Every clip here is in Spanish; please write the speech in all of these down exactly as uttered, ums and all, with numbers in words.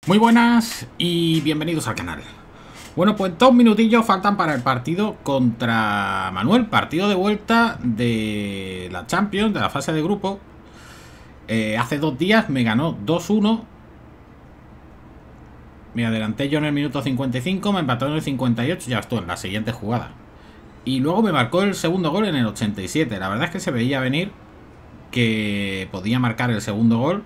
Muy buenas y bienvenidos al canal. Bueno, pues dos minutillos faltan para el partido contra Manuel. Partido de vuelta de la Champions, de la fase de grupo. Eh, hace dos días me ganó dos uno. Me adelanté yo en el minuto cincuenta y cinco, me empató en el cincuenta y ocho, ya estoy en la siguiente jugada. Y luego me marcó el segundo gol en el ochenta y siete. La verdad es que se veía venir que podía marcar el segundo gol.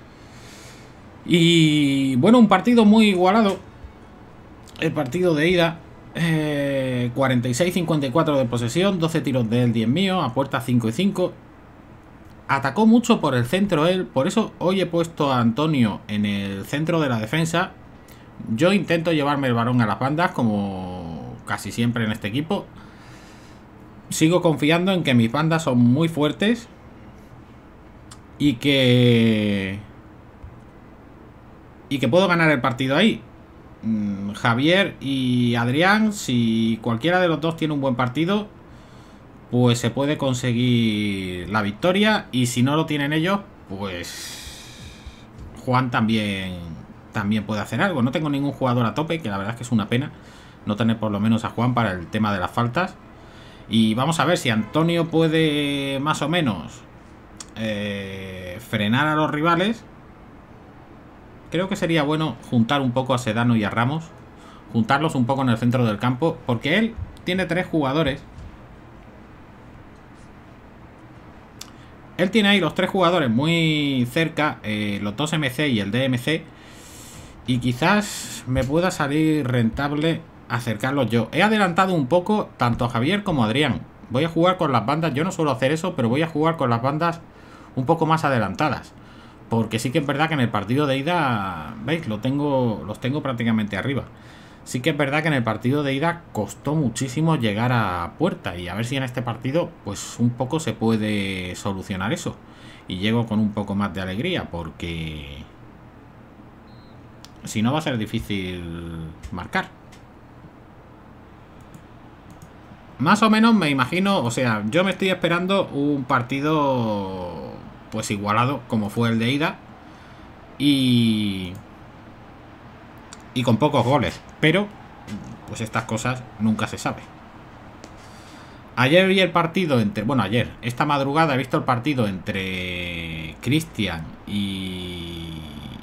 Y bueno, un partido muy igualado. El partido de ida, eh, cuarenta y seis cincuenta y cuatro de posesión, doce tiros de él, diez míos, a puerta cinco y cinco. Atacó mucho por el centro él, por eso hoy he puesto a Antonio en el centro de la defensa. Yo intento llevarme el balón a las bandas, como casi siempre en este equipo. Sigo confiando en que mis bandas son muy fuertes y que... y que puedo ganar el partido ahí. Javier y Adrián, si cualquiera de los dos tiene un buen partido, pues se puede conseguir la victoria. Y si no lo tienen ellos, pues Juan también también puede hacer algo. No tengo ningún jugador a tope, que la verdad es que es una pena no tener por lo menos a Juan para el tema de las faltas. Y vamos a ver si Antonio puede más o menos eh, frenar a los rivales. Creo que sería bueno juntar un poco a Sedano y a Ramos. Juntarlos un poco en el centro del campo. Porque él tiene tres jugadores. Él tiene ahí los tres jugadores muy cerca. Eh, los dos M C y el D M C. Y quizás me pueda salir rentable acercarlos yo. He adelantado un poco tanto a Javier como a Adrián. Voy a jugar con las bandas. Yo no suelo hacer eso, pero voy a jugar con las bandas un poco más adelantadas. Porque sí que es verdad que en el partido de ida, ¿veis? Lo tengo, los tengo prácticamente arriba. Sí que es verdad que en el partido de ida costó muchísimo llegar a puerta. Y a ver si en este partido, pues un poco se puede solucionar eso. Y llego con un poco más de alegría, porque si no va a ser difícil marcar. Más o menos me imagino, o sea, yo me estoy esperando un partido pues igualado como fue el de ida y y con pocos goles, pero pues estas cosas nunca se sabe. Ayer vi el partido entre, bueno ayer, esta madrugada he visto el partido entre Cristian y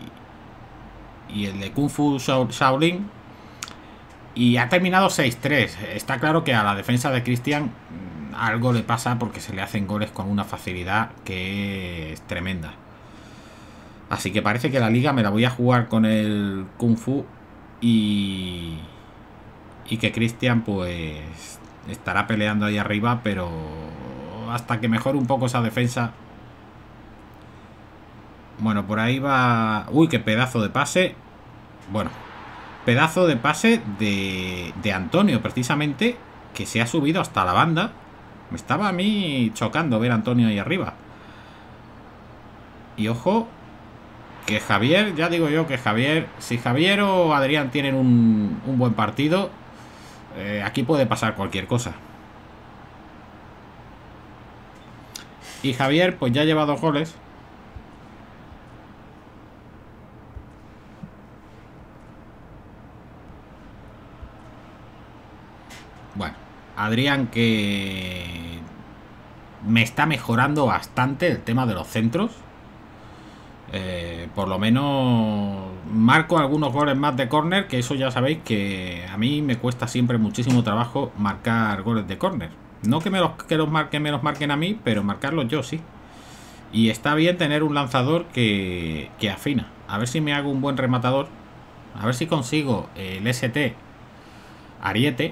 y el de Kung Fu Shaolin y ha terminado seis tres. Está claro que a la defensa de Cristian algo le pasa, porque se le hacen goles con una facilidad que es tremenda. Así que parece que la liga me la voy a jugar con el Kung Fu y, y que Cristian pues estará peleando ahí arriba, pero hasta que mejore un poco esa defensa. Bueno, por ahí va... Uy, qué pedazo de pase. Bueno, pedazo de pase de, de Antonio, precisamente, que se ha subido hasta la banda. Me estaba a mí chocando ver a Antonio ahí arriba. Y ojo, que Javier, ya digo yo que Javier, si Javier o Adrián tienen un, un buen partido, eh, aquí puede pasar cualquier cosa. Y Javier pues ya lleva dos goles. Bueno, Adrián, que me está mejorando bastante el tema de los centros. Eh, por lo menos marco algunos goles más de córner, que eso ya sabéis que a mí me cuesta siempre muchísimo trabajo marcar goles de córner. No que me los, que los marquen, me los marquen a mí, pero marcarlos yo sí. Y está bien tener un lanzador que, que afina. A ver si me hago un buen rematador. A ver si consigo el S T Ariete.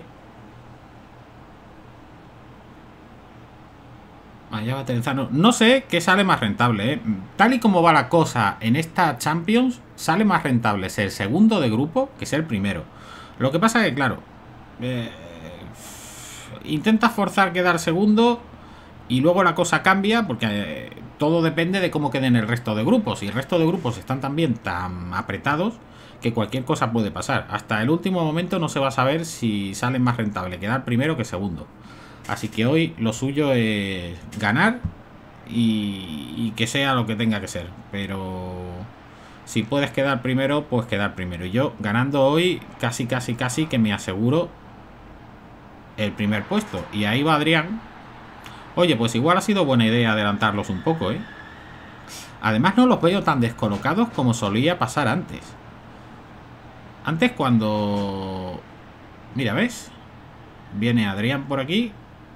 Allá va Terenzano. No sé qué sale más rentable, ¿eh? Tal y como va la cosa en esta Champions, sale más rentable ser segundo de grupo que ser primero. Lo que pasa es que, claro, eh, intentas forzar quedar segundo y luego la cosa cambia, porque eh, todo depende de cómo queden el resto de grupos. Y el resto de grupos están también tan apretados que cualquier cosa puede pasar. Hasta el último momento no se va a saber si sale más rentable quedar primero que segundo. Así que hoy lo suyo es ganar y, y que sea lo que tenga que ser. Pero Si puedes quedar primero, pues quedar primero. Y yo ganando hoy, casi, casi, casi que me aseguro el primer puesto. Y ahí va Adrián. Oye, pues igual ha sido buena idea adelantarlos un poco, ¿eh? Además no los veo tan descolocados como solía pasar antes. Antes cuando... Mira, ¿ves? Viene Adrián por aquí.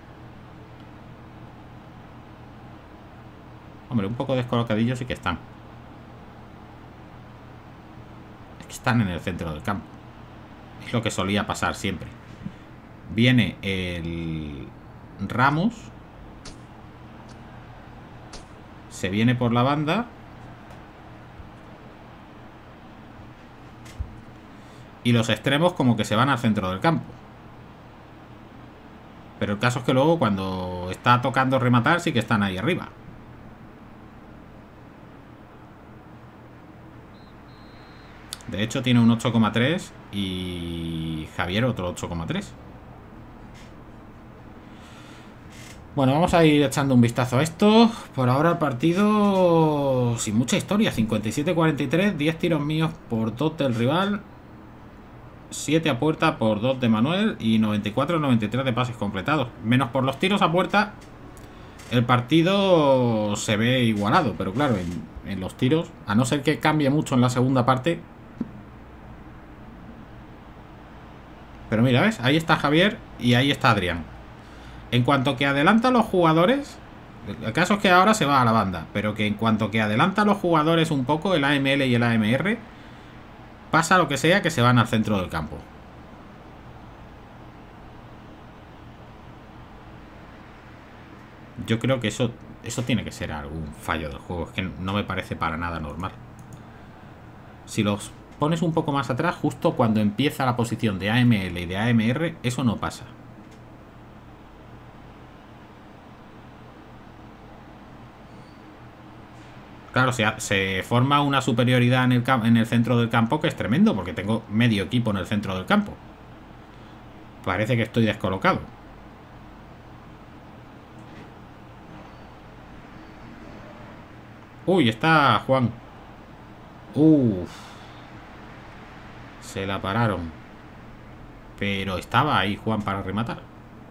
Hombre, un poco descolocadillos sí que están. Es que están en el centro del campo. Es lo que solía pasar siempre. Viene el Ramos. Se viene por la banda. Y los extremos como que se van al centro del campo. Pero el caso es que luego cuando está tocando rematar sí que están ahí arriba. De hecho tiene un ocho coma tres y Javier otro ocho coma tres. Bueno, vamos a ir echando un vistazo a esto. Por ahora el partido sin mucha historia. cincuenta y siete a cuarenta y tres, diez tiros míos por dos del rival, siete a puerta por dos de Manuel y noventa y cuatro a noventa y tres de pases completados. Menos por los tiros a puerta, el partido se ve igualado. Pero claro, en, en los tiros, a no ser que cambie mucho en la segunda parte. Pero mira, ¿ves? Ahí está Javier y ahí está Adrián. En cuanto que adelanta a los jugadores, el caso es que ahora se va a la banda, pero que en cuanto que adelanta a los jugadores un poco, el A M L y el A M R, pasa lo que sea que se van al centro del campo. Yo creo que eso, eso tiene que ser algún fallo del juego. Es que no me parece para nada normal. Si los pones un poco más atrás, justo cuando empieza la posición de A M L y de A M R, eso no pasa. Claro, se, se forma una superioridad en el, en el centro del campo que es tremendo, porque tengo medio equipo en el centro del campo. Parece que estoy descolocado. Uy, está Juan. Uff. Se la pararon. Pero estaba ahí Juan para rematar.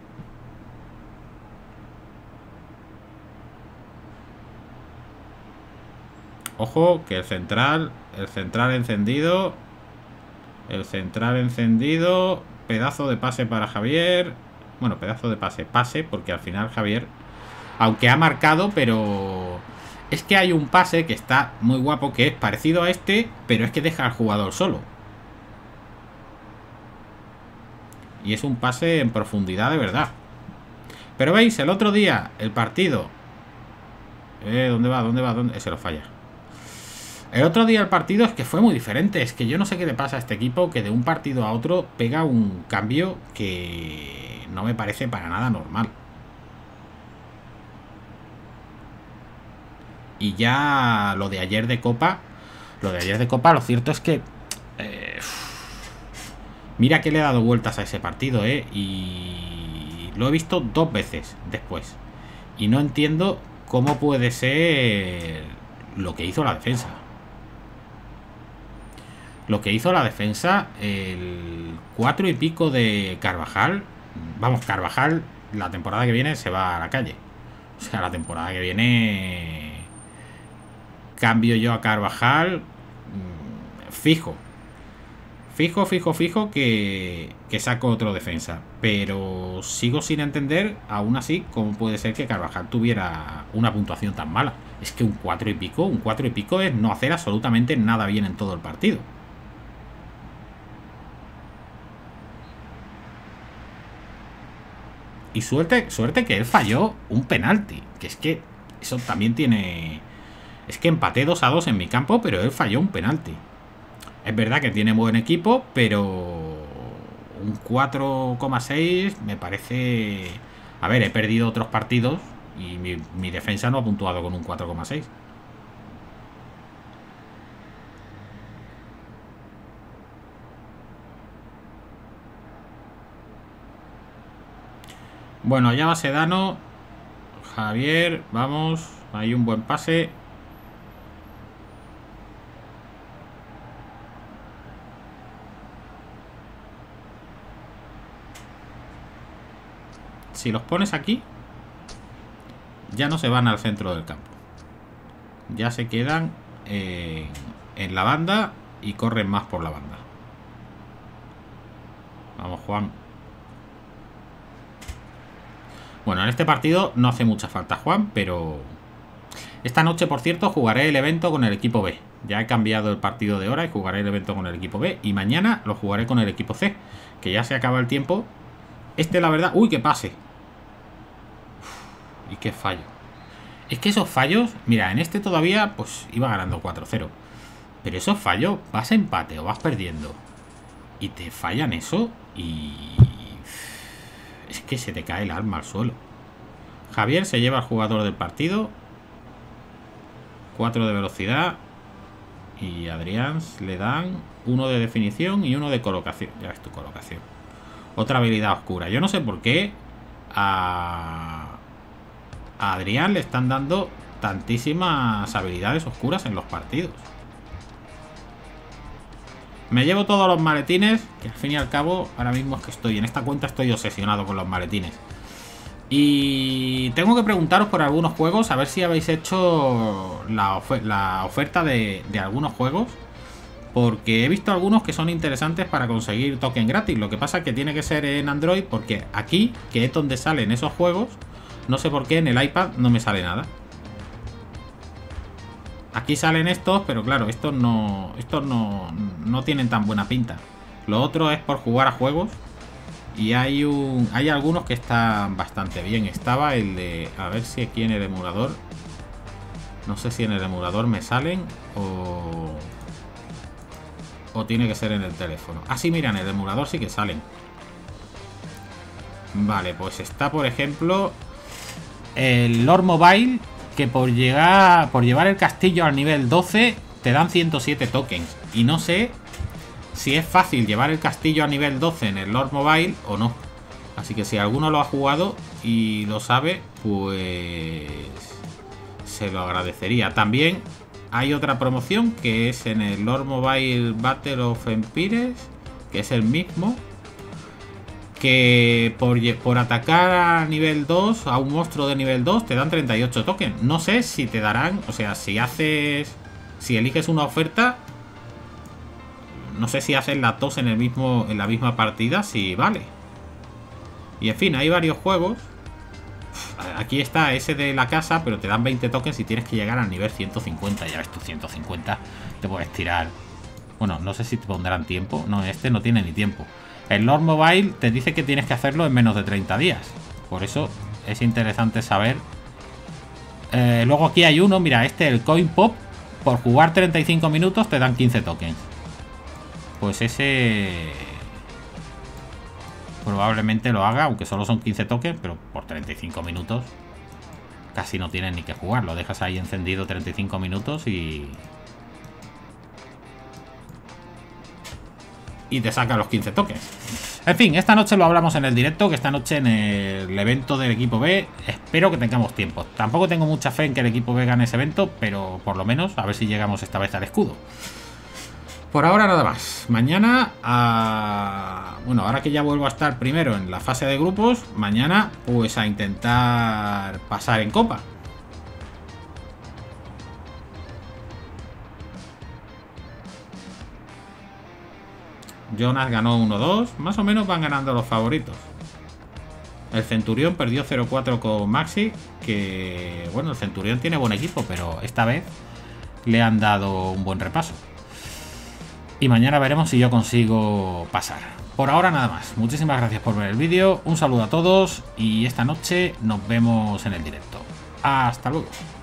Ojo, que el central, el central encendido. El central encendido. Pedazo de pase para Javier. Bueno, pedazo de pase. Pase, porque al final Javier, aunque ha marcado, pero... Es que hay un pase que está muy guapo, que es parecido a este, pero es que deja al jugador solo. Y es un pase en profundidad de verdad. Pero veis, el otro día, el partido... Eh, ¿dónde va? ¿Dónde va? ¿Dónde? Se lo falla. El otro día el partido es que fue muy diferente. Es que yo no sé qué le pasa a este equipo, que de un partido a otro pega un cambio que no me parece para nada normal. Y ya lo de ayer de Copa, lo de ayer de Copa, lo cierto es que eh, mira que le he dado vueltas a ese partido, eh, y lo he visto dos veces después. Y no entiendo cómo puede ser lo que hizo la defensa. Lo que hizo la defensa, el cuatro y pico de Carvajal. Vamos, Carvajal la temporada que viene se va a la calle. O sea, la temporada que viene cambio yo a Carvajal fijo. Fijo, fijo, fijo que, que saco otro defensa. Pero sigo sin entender, aún así, cómo puede ser que Carvajal tuviera una puntuación tan mala. Es que un cuatro y pico, un cuatro y pico es no hacer absolutamente nada bien en todo el partido. Y suerte, suerte que él falló un penalti. Que es que eso también tiene... Es que empaté dos a dos en mi campo, pero él falló un penalti. Es verdad que tiene buen equipo, pero un cuatro coma seis me parece... A ver, he perdido otros partidos y mi, mi defensa no ha puntuado con un cuatro coma seis. Bueno, allá va Sedano. Javier, vamos. Hay un buen pase. si los pones aquí, ya no se van al centro del campo. Ya se quedan eh, en la banda y corren más por la banda. Vamos, Juan. Bueno, en este partido no hace mucha falta Juan, pero... Esta noche, por cierto, jugaré el evento con el equipo B. Ya he cambiado el partido de hora y jugaré el evento con el equipo B. Y mañana lo jugaré con el equipo C, que ya se acaba el tiempo. Este, la verdad... ¡Uy, qué pase! Uf, y qué fallo. Es que esos fallos... Mira, en este todavía, pues, iba ganando cuatro cero. Pero esos fallos, vas a empate o vas perdiendo y te fallan eso y... Es que se te cae el alma al suelo. Javier se lleva al jugador del partido. cuatro de velocidad. Y Adrián le dan uno de definición y uno de colocación. Ya ves tu colocación. Otra habilidad oscura. Yo no sé por qué a, a Adrián le están dando tantísimas habilidades oscuras en los partidos. Me llevo todos los maletines, que al fin y al cabo, ahora mismo es que estoy en esta cuenta, estoy obsesionado con los maletines. Y tengo que preguntaros por algunos juegos, a ver si habéis hecho la, ofer la oferta de, de algunos juegos. Porque he visto algunos que son interesantes para conseguir token gratis. Lo que pasa es que tiene que ser en Android, porque aquí, que es donde salen esos juegos, no sé por qué en el iPad no me sale nada. Aquí salen estos, pero claro, estos no estos no, no tienen tan buena pinta. Lo otro es por jugar a juegos. Y hay un hay algunos que están bastante bien. Estaba el de... A ver si aquí en el emulador... No sé si en el emulador me salen o... O tiene que ser en el teléfono. Ah, sí, mira, en el emulador sí que salen. Vale, pues está, por ejemplo, el Lord Mobile... Que por llegar por llevar el castillo al nivel doce te dan ciento siete tokens. Y no sé si es fácil llevar el castillo a nivel doce en el Lord Mobile o no. Así que si alguno lo ha jugado y lo sabe, pues se lo agradecería. También hay otra promoción que es en el Lord Mobile Battle of Empires, que es el mismo. Que por, por atacar a nivel dos, a un monstruo de nivel dos, te dan treinta y ocho tokens. No sé si te darán, o sea, si haces, si eliges una oferta, no sé si haces las dos en el mismo, en la misma partida, si vale. Y en fin, hay varios juegos. Aquí está ese de la casa, pero te dan veinte tokens y tienes que llegar al nivel ciento cincuenta. Ya ves tú, ciento cincuenta, te puedes tirar. Bueno, no sé si te pondrán tiempo. No, este no tiene ni tiempo. El Lord Mobile te dice que tienes que hacerlo en menos de treinta días. Por eso es interesante saber. Eh, luego aquí hay uno, mira, este, el Coin Pop. Por jugar treinta y cinco minutos te dan quince tokens. Pues ese... probablemente lo haga, aunque solo son quince tokens, pero por treinta y cinco minutos casi no tienes ni que jugar. Lo dejas ahí encendido treinta y cinco minutos y... y te saca los quince tokens. En fin, esta noche lo hablamos en el directo, que esta noche en el evento del equipo B espero que tengamos tiempo. Tampoco tengo mucha fe en que el equipo B gane ese evento, pero por lo menos a ver si llegamos esta vez al escudo. Por ahora nada más. Mañana, a... bueno, ahora que ya vuelvo a estar primero en la fase de grupos, mañana pues a intentar pasar en Copa. Jonas ganó uno dos. Más o menos van ganando los favoritos. El Centurión perdió cero cuatro con Maxi. Que bueno, el Centurión tiene buen equipo, pero esta vez le han dado un buen repaso. Y mañana veremos si yo consigo pasar. Por ahora nada más. Muchísimas gracias por ver el vídeo. Un saludo a todos. Y esta noche nos vemos en el directo. Hasta luego.